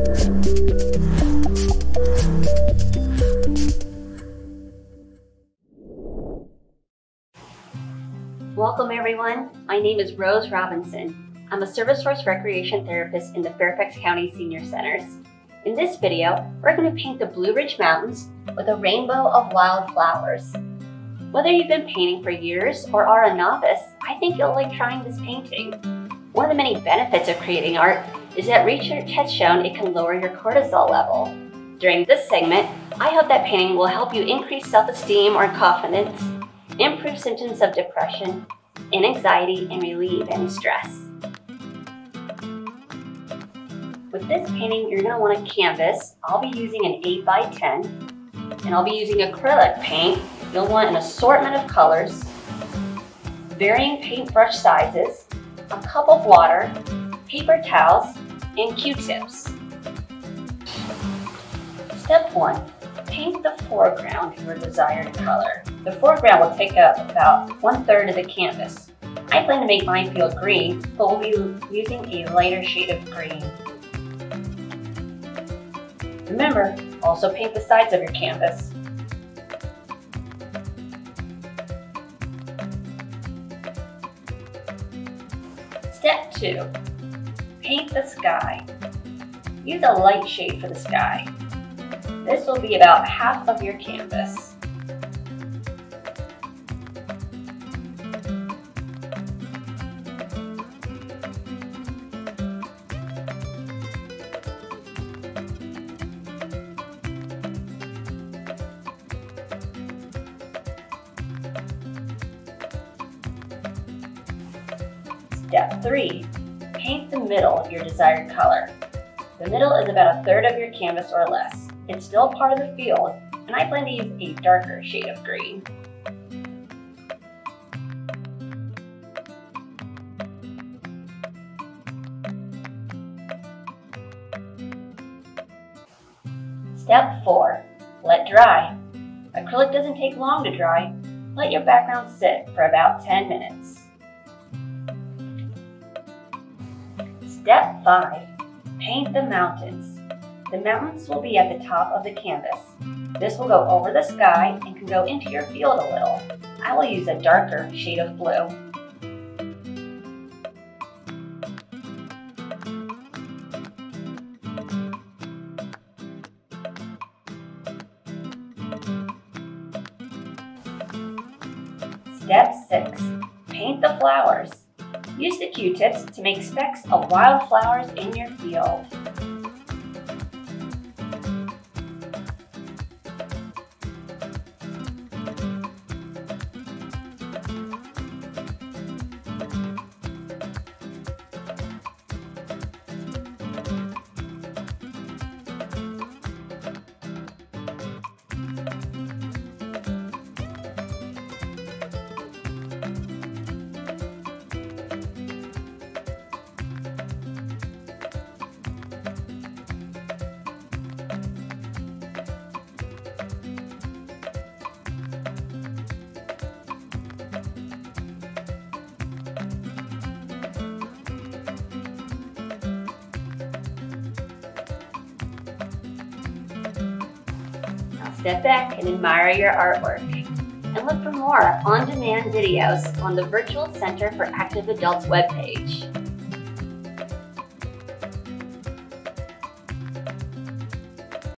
Welcome everyone, my name is Rose Robinson. I'm a ServiceSource Recreation Therapist in the Fairfax County Senior Centers. In this video, we're going to paint the Blue Ridge Mountains with a rainbow of wildflowers. Whether you've been painting for years or are a novice, I think you'll like trying this painting. One of the many benefits of creating art is that research has shown it can lower your cortisol level. During this segment, I hope that painting will help you increase self-esteem or confidence, improve symptoms of depression and anxiety, and relieve any stress. With this painting, you're going to want a canvas. I'll be using an 8x10, and I'll be using acrylic paint. You'll want an assortment of colors, varying paintbrush sizes, a cup of water, paper towels, and Q-tips. Step 1. Paint the foreground in your desired color. The foreground will take up about 1/3 of the canvas. I plan to make mine feel green, but we'll be using a lighter shade of green. Remember, also paint the sides of your canvas. Step 2. Paint the sky. Use a light shade for the sky. This will be about half of your canvas. Step 3. Paint the middle of your desired color. The middle is about 1/3 of your canvas or less. It's still part of the field, and I plan to use a darker shade of green. Step 4. Let dry. Acrylic doesn't take long to dry. Let your background sit for about 10 minutes. Step 5. Paint the mountains. The mountains will be at the top of the canvas. This will go over the sky and can go into your field a little. I will use a darker shade of blue. Step 6. Paint the flowers. Use the Q-tips to make specks of wildflowers in your field. Step back and admire your artwork. And look for more on-demand videos on the Virtual Center for Active Adults webpage.